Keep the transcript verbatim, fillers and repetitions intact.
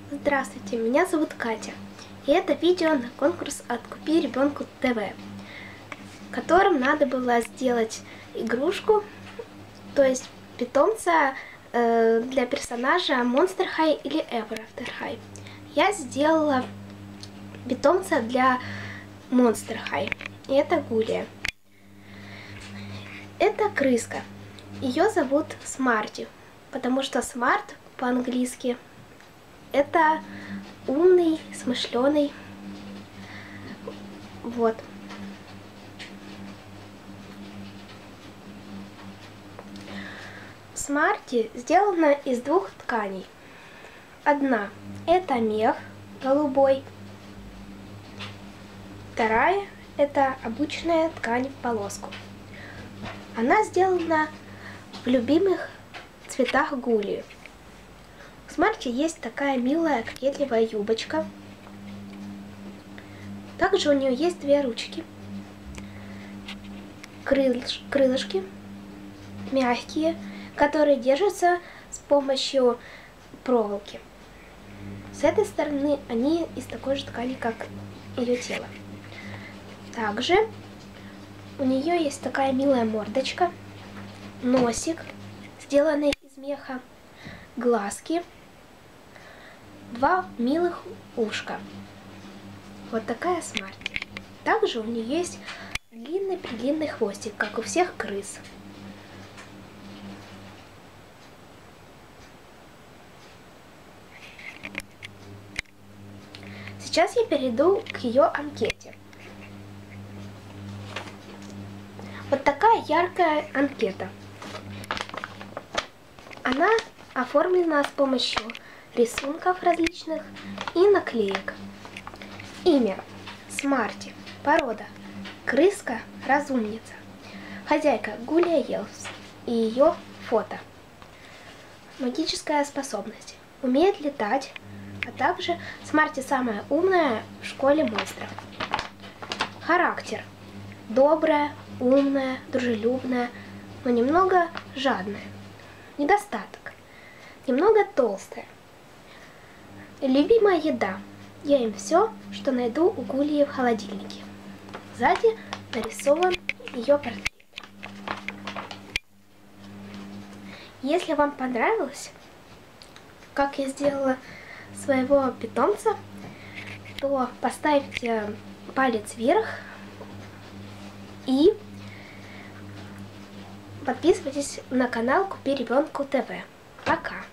Здравствуйте, меня зовут Катя, и это видео на конкурс от Купи Ребенку ТВ, в котором надо было сделать игрушку, то есть питомца э, для персонажа Monster High или Ever After High. Я сделала питомца для Monster High, и это Гулия. Это крыска, ее зовут Смарти, потому что Smart по-английски это умный, смышленый. Вот. Смарти сделана из двух тканей. Одна это мех голубой, вторая это обычная ткань в полоску. Она сделана в любимых цветах Гулии. У Смарти есть такая милая, кокетливая юбочка. Также у нее есть две ручки, крылыш, крылышки мягкие, которые держатся с помощью проволоки. С этой стороны они из такой же ткани, как ее тело. Также у нее есть такая милая мордочка, носик, сделанный из меха, глазки, два милых ушка. Вот такая Смарти. Также у нее есть длинный-предлинный хвостик, как у всех крыс. Сейчас я перейду к ее анкете. Вот такая яркая анкета. Она оформлена с помощью рисунков различных и наклеек. Имя Смарти, порода крыска, разумница, хозяйка Гулия Елфс и ее фото. Магическая способность, умеет летать, а также Смарти самая умная в школе монстров. Характер добрая, умная, дружелюбная, но немного жадная. Недостаток немного толстая. Любимая еда. Я ем все, что найду у Гулии в холодильнике. Сзади нарисован ее портрет. Если вам понравилось, как я сделала своего питомца, то поставьте палец вверх и подписывайтесь на канал Купи Ребенку ТВ. Пока!